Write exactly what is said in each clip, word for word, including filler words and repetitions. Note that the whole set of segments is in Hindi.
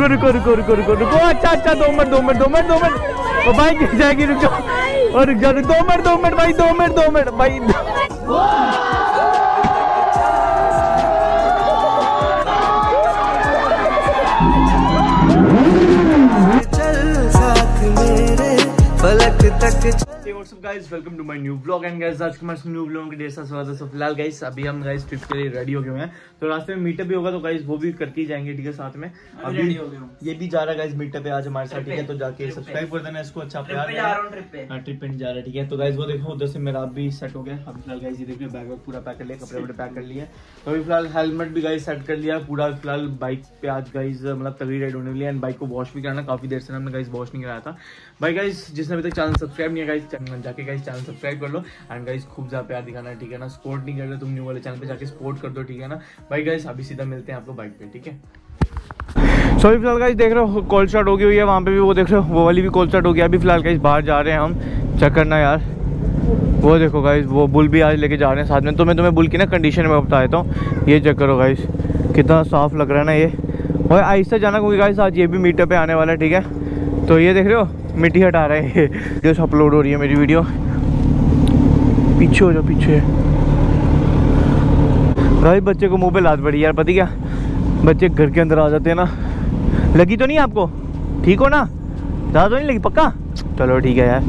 रुको रुको रुको रुको रुको अच्छा अच्छा दो मिनट दो मिनट दो मिनट दो मिनट ओ भाई गिर जाएगी, रुक जाओ और रुक जाओ दो मिनट दो मिनट भाई दो मिनट दो मिनट भाई। पलक तक what's up guys, welcome to my new vlog and guys आज के हमारे न्यू व्लॉग के ढेर सारा स्वागत है। सो फिलहाल गाइस अभी हम गाइस ट्रिप के लिए रेडी हो गए हैं, तो रास्ते में मीटअप भी होगा तो गाइस वो भी करके ही जाएंगे, ठीक है। साथ में अभी रेडी हो गए, ये भी जा रहा है गाइस मीटअप पे आज हमारे साथ, ठीक है। तो जाके सब्सक्राइब कर देना इसको, अच्छा प्यार जा रहा है। हां ट्रिप पे जा रहा है, ठीक है। तो गाइस वो देखो उधर से मेरा भी सेट हो गया। अभी फिलहाल गाइस ये देखिए बैग वैग पूरा पैक कर लिया, कपड़े वपड़े पैक कर लिए। तो अभी फिलहाल हेलमेट भी गाइस सेट कर लिया पूरा। फिलहाल बाइक पे आज गाइस मतलब तगड़ी राइड होने वाली है एंड बाइक को वॉश भी करना, काफी देर से हमने गाइस वॉश नहीं कराया था। भाई गाइस जिसने अभी तक चैनल सब्सक्राइब नहीं है गाइस जाके गाइस चैनल सब्सक्राइब कर लो एंड गाइस खूब ज्यादा प्यार दिखाना, ठीक है ना। सपोर्ट नहीं कर रहे तुम न्यू वाले चैनल पे जाके सपोर्ट कर दो, ठीक है ना भाई। गाइस अभी सीधा मिलते हैं आपको बाइक पे, ठीक है। सो फिलहाल गाइस देख रहे हो कॉल स्टार्ट हो गई हुई है, वहाँ पे भी वो देख रहे हो वो वाली भी कॉल स्टार्ट हो गया। अभी फिलहाल गाइस बाहर जा रहे हैं हम, चेक करना यार। वो देखो गाइस वो बुल भी आज लेके जा रहे हैं साथ में। तो मैं तुम्हें बुल की ना कंडीशन में बता देता हूँ, ये चेक करो गाइस कितना साफ लग रहा है ना ये। और आहिस्ता जाना क्योंकि गाइस आज ये भी मीटअप पे आने वाला है, ठीक है। तो ये देख रहे हो मिट्टी हटा रहे हैं, वीडियो अपलोड हो रही है मेरी वीडियो। पीछे हो जाओ पीछे भाई, बच्चे को मुंह पे लात पड़ी यार, पता क्या बच्चे घर के अंदर आ जाते हैं ना। लगी तो नहीं आपको, ठीक हो ना, ज़्यादा तो नहीं लगी पक्का, चलो ठीक है यार।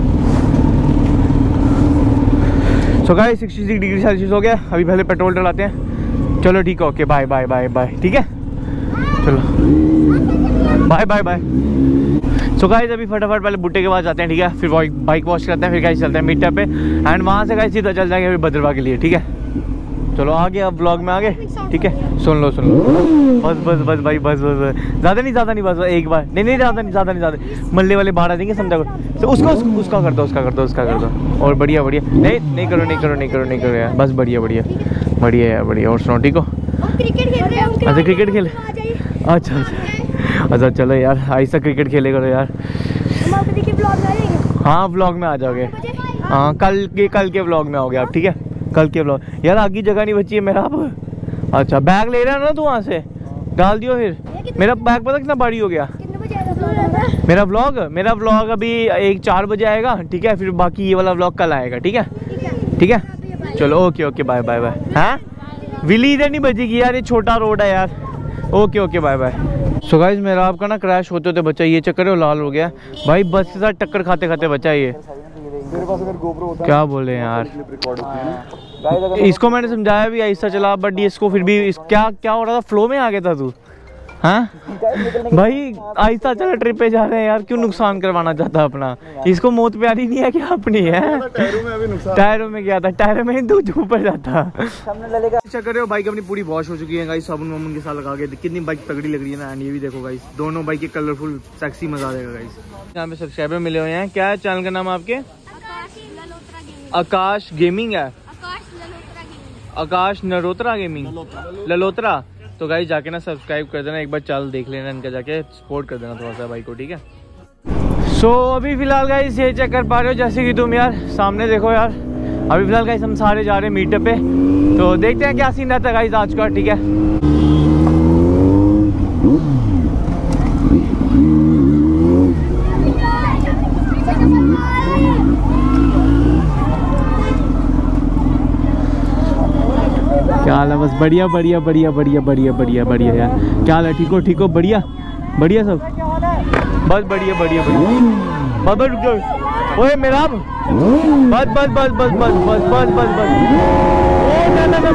So guys sixty six degree Celsius हो गया, अभी पहले पेट्रोल डलाते हैं। चलो ठीक है, okay bye bye bye bye, ठीक है चलो bye bye bye. So guys अभी फटाफट पहले बुट्टे के पास जाते हैं, ठीक है। फिर बाइक वॉश करते हैं, फिर गाइस चलते हैं मीटअप पे एंड वहाँ से गाइस सीधा चल जाएंगे फिर भद्रवाह के लिए, ठीक है। चलो आगे अब ब्लॉग में आगे, ठीक है। सुन लो सुन लो बस बस बस भाई बस बस बस ज़्यादा नहीं ज़्यादा नहीं बस एक बार नहीं नहीं ज़्यादा नहीं ज़्यादा नहीं ज़्यादा मल्ले वाले बाहर आ जाएंगे समझा करो। तो उसका उसका कर दो उसका कर दो उसका कर दो और बढ़िया बढ़िया नहीं नहीं करो नहीं करो नहीं करो नहीं करो यार, बस बढ़िया बढ़िया बढ़िया यार बढ़िया। और सुनो ठीक हो, अच्छा क्रिकेट खेल, अच्छा अच्छा अच्छा चलो यार ऐसा क्रिकेट खेले करो यार। हाँ व्लॉग में आ जाओगे, हाँ कल के कल के व्लॉग में आओगे आप, ठीक है कल के व्लॉग। यार आगे जगह नहीं बची है मेरा अब। अच्छा बैग ले रहा है ना तू वहाँ से, डाल दियो फिर। मेरा बैग पता कितना भारी हो गया। मेरा व्लॉग मेरा व्लॉग अभी एक चार बजे आएगा, ठीक है। फिर बाकी ये वाला व्लॉग कल आएगा, ठीक है ठीक है चलो okay okay bye bye bye. हाँ विली इधर नहीं बजेगी यार, ये छोटा रोड है यार। Okay okay bye bye. So guys मेरा आपका ना क्रैश होते होते बच्चा ये चक्कर है लाल हो गया भाई, बस के साथ टक्कर खाते खाते बच्चा ये। क्या बोले यार, इसको मैंने समझाया भी ऐसा चला बट ये इसको फिर भी इस, क्या क्या हो रहा था, फ्लो में आ गया था तू। हाँ भाई आहिस्ता चला, ट्रिप पे जा रहे हैं यार, क्यों नुकसान करवाना चाहता अपना। इसको मौत प्यारी नहीं है क्या अपनी है। टायरों में अभी नुकसान, टायरों में गया था, टायरों में दूध ऊपर जाता। अच्छा कर रहे हो, बाइक अपनी पूरी वॉश हो चुकी है गाइस, साबुन वाबुन के साथ लगा के। कितनी बाइक तगड़ी लग रही है ना। एंड ये भी देखो गाइस दोनों बाइक के कलरफुल सेक्सी मजा आ जाएगा गाइस। यहाँ पे सब्सक्राइबर मिले हुए हैं, क्या है चैनल का नाम आपके? आकाश गेमिंग है, आकाश नरोत्रा गेमिंग ललोत्रा। तो गाइस जाके ना सब्सक्राइब कर देना, एक बार चैनल देख लेना इनका, जाके सपोर्ट कर देना थोड़ा सा भाई को, ठीक है। सो so, अभी फिलहाल गाइस ये चेक कर पा रहे हो जैसे कि तुम यार सामने देखो यार। अभी फिलहाल गाइस हम सारे जा रहे हैं मीटअप पे, तो देखते हैं क्या सीन रहता है गाइस आज का, ठीक है। क्या हाल है, बस बढ़िया बढ़िया बढ़िया बढ़िया बढ़िया बढ़िया बढ़िया यार। क्या हाल है, ठीक हो ठीक हो, बढ़िया बढ़िया सब, बस बढ़िया बढ़िया बढ़िया। बस बस रुक जाओ, ओए मेरा बस बस बस बस बस बस बस बस बस ओ ना ना ना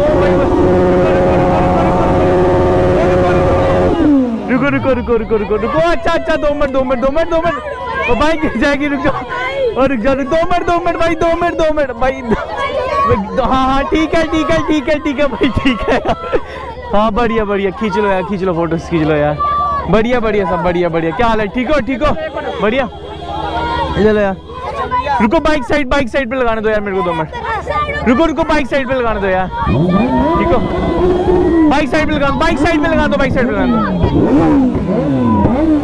रुको रुको रुको रुको रुको रुको अच्छा अच्छा दो मिनट दो मिनट दो मिनट दो मिनट, ओ बाइक गिर जाएगी, रुक जाओ और रुक जाओ दो मिनट दो मिनट भाई दो मिनट दो मिनट भाई। हाँ हाँ ठीक है ठीक है ठीक है ठीक है भाई ठीक है। हाँ बढ़िया बढ़िया, खींच लो यार खींच लो फोटोज खींच लो यार, बढ़िया बढ़िया सब बढ़िया बढ़िया। क्या हाल है, ठीक हो ठीक हो, बढ़िया। चलो यार रुको, बाइक साइड बाइक साइड पे लगाने दो यार मेरे को दो मिनट, रुको रुको बाइक साइड पे लगाने दो यार, ठीक हो। बाइक साइड पे लगा दो, बाइक साइड पे लगा दो, बाइक साइड पे लगा दो।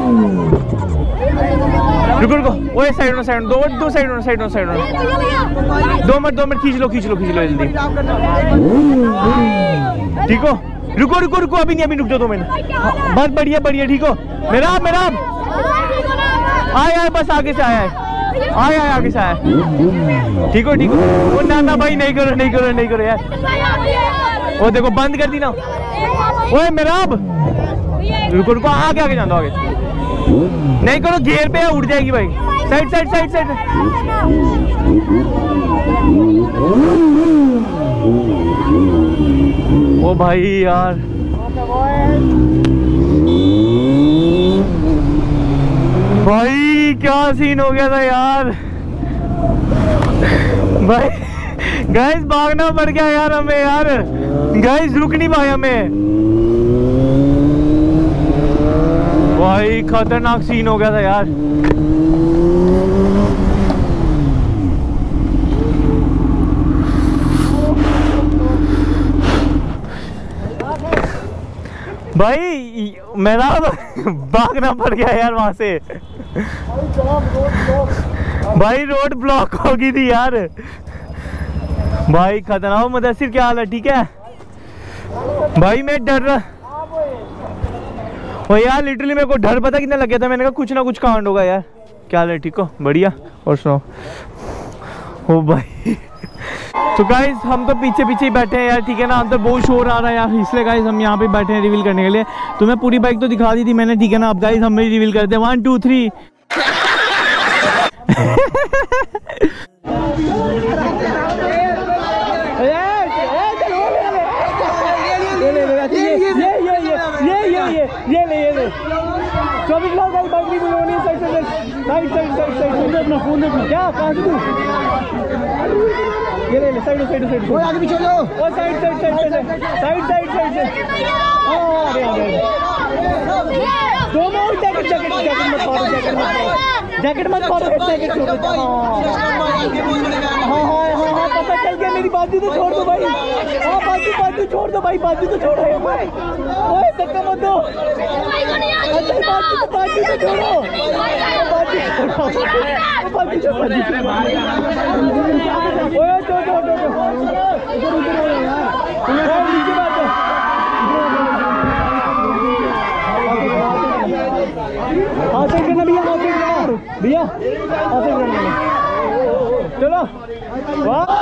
रुको रुको ओए साइड में साइड दो दो साइड में साइड में साइड में दो मिनट दो मिनट खींच लो खींच लो खींच लो जल्दी, ठीक हो रुको रुको रुको, अभी नहीं, अभी रुक जाओ दो मिनट। बस बढ़िया बढ़िया, ठीक हो? मेरा मेरा आए आए, बस आगे से आया है, आए आए आगे से आया। ठीक हो ठीक हो? वो ना ना भाई, नहीं करो नहीं करो नहीं करो यार। वो देखो बंद कर दी ना। ओए मेरा, रुको रुको, आगे आगे जाना, आगे नहीं करो, घेर पे उड़ जाएगी भाई। Side side side side. ओ भाई यार, भाई क्या सीन हो गया था यार। भाई गाइस भागना पड़ गया यार हमें यार। गाइस रुक नहीं पाया हमें भाई, खतरनाक सीन हो गया था यार। भाई मेरा भागना पड़ गया यार वहां से। भाई रोड ब्लॉक हो गई थी यार। भाई खतरनाक। मुदस्सिर क्या हाल है? ठीक है भाई, मैं डर रहा। ओ यार लिटरली मेरे को डर पता कितना लग गया था। मैंने कहा कुछ ना कुछ कांड होगा यार। क्या हाल है? ठीक हो? बढ़िया। और सुनो। ओ भाई तो गाइज हम तो पीछे पीछे ही बैठे हैं यार, ठीक है ना। अंदर बहुत शोर आ रहा है यार, इसलिए गाइज हम यहाँ पे बैठे हैं रिवील करने के लिए। तुम्हें पूरी बाइक तो दिखा दी थी मैंने, ठीक है ना। अब गाइज हम भी रिवील करते हैं। One two three. ये ले ये ले चौबीस लाख गाइस, बाइक भी बोलो नहीं। Side side side side side side अपना फोन दे। क्या कहां से तू? ये ले ले, साइड साइड साइड। ओए आगे पीछे जाओ। ओ side side side side side side side. हां अरे अरे दो मोड़। जैकेट जैकेट जैकेट मत फाड़ो, जैकेट मत फाड़ो, जैकेट मत फाड़ो, जैकेट छोड़ दो। हां हां हां हां पता चल गया। मेरी बाजू तो छोड़ दो भाई। हां बाजू बाजू छोड़ दो भाई, बाजू तो छोड़ो। ओए धक्का मत दो। अच्छा बाजू तो बाजू तो छोड़ो, बाजू छोड़ो, बाजू छोड़ो। ओए छोड़ दो दो इधर उधर हो यार। ओए नीचे बात दो। हां से करना भैया, हां से करना भैया, हां से करना। चलो वाह।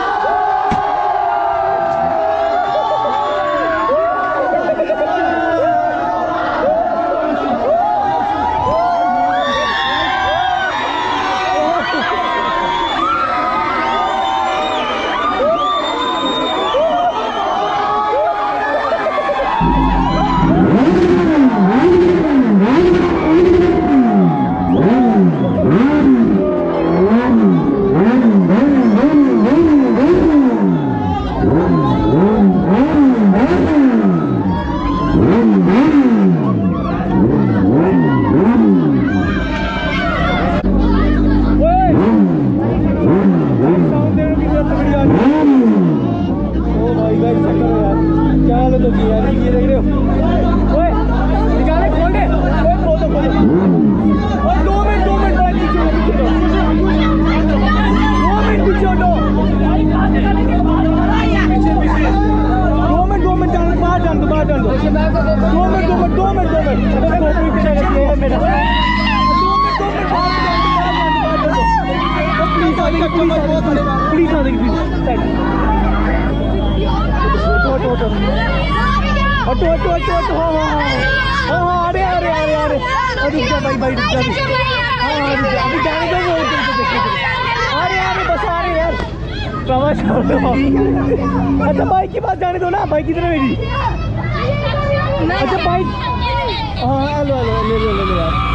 ऑटो ऑटो ऑटो ऑटो हाँ हाँ हाँ हाँ अरे अरे अरे अरे अरे भाई भाई हाँ हाँ अभी जाने दो वो। अरे अरे बस आ रहे यार, समझ लो। अच्छा बाइक की बात जाने दो ना, बाइक किधर है मेरी? अच्छा बाइक हाँ लो लो ले लो ले लो यार,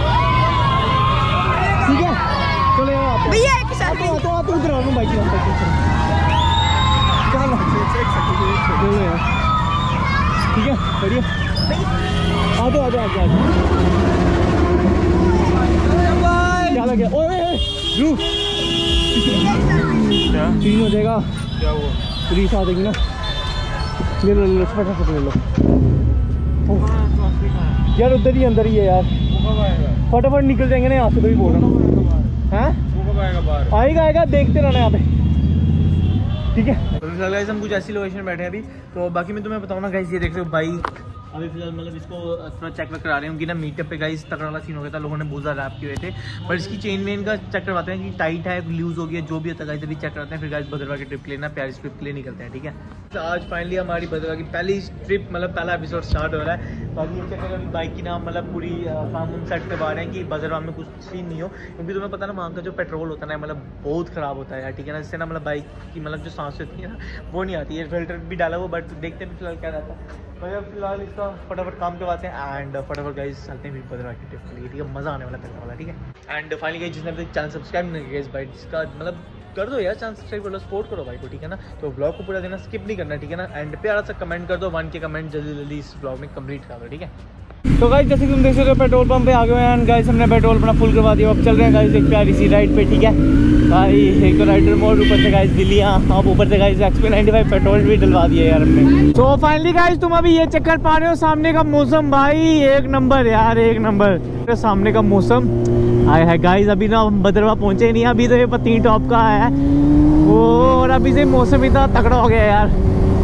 ठीक है चलो यार भैया एक साथ तो तो तो उधर आओ बाइक की बाइक चलो चलो यार ठीक है बढ़िया आ जाओ आ जाओ आ जाओ। क्या लग गया? ओए रू क्या तीन हो जाएगा? क्या हुआ? पुलिस आ जाएगी ना। ले लो ले लो फटाफट ले लो यार, उधर ही अंदर ही है यार, फटाफट निकल जाएंगे ना यहाँ से। भाई बोल रहा हूँ हैं आएगा आएगा, देखते रहना यहाँ पे। ठीक है। तो फिलहाल गाइस हम कुछ ऐसी लोकेशन में बैठे हैं अभी। तो बाकी मैं तुम्हें बताऊँ ना गाइस, ये देख रहे हो बाइक अभी फिलहाल मतलब इसको थोड़ा चेक वेक करा रहे होंगे ना। मीटअप पे गाइस तगड़ा वाला सीन हो गया था, लोगों ने बहुत ज़्यादा रैप किए थे, पर इसकी चेन वेन का चेक करवाते हैं कि टाइट है, लूज हो गया, जो भी होता है गाइस अभी चेक करते हैं। फिर गाइस भद्रवाह की ट्रिप लेना, प्यारी ट्रिप के लिए निकलते हैं। ठीक है, तो आज फाइनली हमारी भद्रवाह की पहली ट्रिप मतलब पहला एपिसोड स्टार्ट हो रहा है। बाकी ये चक्कर अभी बाइक की नाम मतलब पूरी काम हम सेट करवा रहे हैं कि भद्रवाह में कुछ सीन नहीं हो, क्योंकि तुम्हें पता ना वहाँ का जो पेट्रोल होता है ना मतलब बहुत ख़राब होता है यार। ठीक है ना, इससे ना मतलब बाइक की मतलब जो सांस होती है ना वो नहीं आती है। फिल्टर भी डाला वो, बट देखते हैं फिलहाल क्या रहता है। भाई अब फिलहाल इसका फटाफट काम करवाते हैं एंड फटाफट गाइस चलते हैं फिर भद्रवाह की ट्रिप के लिए। ठीक है, मज़ा आने वाला तगड़ा वाला। ठीक है, एंड फाइनली गाइस जिसने अभी चैनल सब्सक्राइब नहीं किया इस भाई इसका मतलब कर दो यार, चैनल सब्सक्राइब कर लो, सपोर्ट करो भाई को। ठीक है ना, तो व्लॉग को पूरा देना, स्किप नहीं करना। ठीक है ना, एंड प्यारा सा कमेंट कर दो, वन के कमेंट जल्दी जल्दी इस व्लॉग में कंप्लीट कर दो। ठीक है, तो गाइस जैसे कि तुम देख सकते हो पेट्रोल पंप पे आ गए हैं। गाइस हमने पेट्रोल अपना फुल करवा दिया, अब चल रहे हैं गाइस एक प्यारी सी राइड पे। ठीक है भाई, एक तो राइडर मोड, ऊपर से गाइस बिल्लियाँ, अब ऊपर से guys XP ninety five petrol भी डलवा दिया यार हमने। तो फाइनली गाइस तुम अभी ये चक्कर पा रहे हो, सामने का मौसम भाई एक नंबर यार, एक नंबर सामने का मौसम। आए है गाइस, अभी ना हम भद्रवाह पहुंचे नहीं, अभी तो ये पत्नी टॉप का है और अभी से मौसम इतना तगड़ा हो गया यार।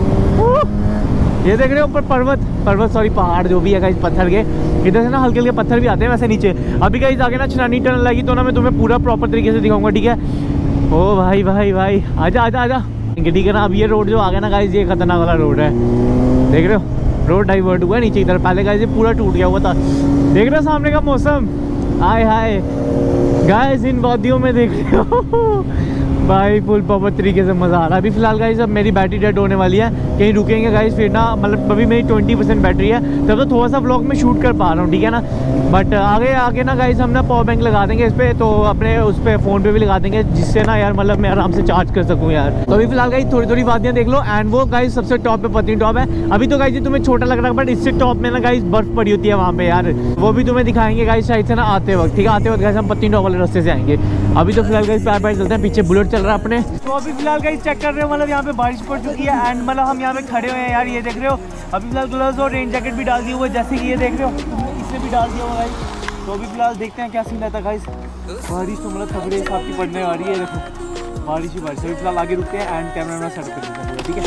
ये देख रहे हो ऊपर पर्वत पर्वत सॉरी पहाड़ जो भी है गाइस, पत्थर के इधर से ना हल्के हल्के पत्थर भी आते हैं वैसे नीचे। अभी गाइस आगे ना छनानी टनल लगी तो ना मैं तुम्हें पूरा प्रॉपर तरीके से दिखाऊंगा। ठीक है, ओ भाई भाई भाई आजा आजा आजा। ठीक है ना, अब ये रोड जो आ गया ना गाइस, ये खतरनाक वाला रोड है। देख रहे हो रोड डाइवर्ट हुआ नीचे इधर, पहले गाइस ये पूरा टूट गया हुआ था। देख रहे हो सामने का मौसम, हाय हाय गाइस इन वादियों में देख रहे हो भाई फुल प्रॉपर तरीके से मज़ा आ रहा है। अभी फिलहाल गाइस अब मेरी बैटरी डेड होने वाली है, कहीं रुकेंगे गाइस फिर ना, मतलब अभी मेरी ट्वेंटी परसेंट बैटरी है, तब तो थोड़ा सा व्लॉग में शूट कर पा रहा हूँ। ठीक है ना, बट आगे आगे ना गाइस हम ना पावर बैंक लगा देंगे इस पर, तो अपने उस पर फ़ोन पे भी लगा देंगे, जिससे ना यार मतलब मैं आराम से चार्ज कर सकूँ यार। तो अभी फिलहाल गाइस थोड़ी थोड़ी वादियाँ देख लो, एंड वो गाइस सबसे टॉप पे पत्नी टॉप है। अभी तो गाइस ये तुम्हें छोटा लग रहा है, बट इससे टॉप में ना गाइस बर्फ पड़ी होती है वहाँ पे यार, वो भी तुम्हें दिखाएंगे गाइस शायद से ना आते वक्त। ठीक है, आते वक्त गाइस हम पत्नी टॉप वाले रास्ते से आएंगे। अभी तो फिलहाल गाइस पैर पैर चलते हैं, पीछे बुलेट चल रहा है अपने। तो अभी फिलहाल गाइस चेक कर रहे हो, मतलब यहाँ पे बारिश पड़ चुकी है एंड मतलब हम यहाँ पे खड़े हुए हैं यार, ये देख रहे हो। अभी फिलहाल ग्लव्स और रेन जैकेट भी डाल दिए हुए, जैसे कि ये देख रहे हो इसने भी डाल दिया हुआ गाइस। तो अभी फिलहाल देखते हैं क्या सीन रहता है गाइस। बारिश तो मतलब थोड़े हिसाब की पड़ने वाली है, देखो बारिश ही बारिश। अभी फिलहाल आगे रुकते हैं एंड कैमरा में सेट कर देते हैं। ठीक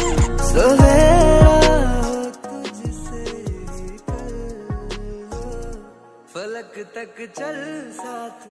है, फलक तक चल साथ।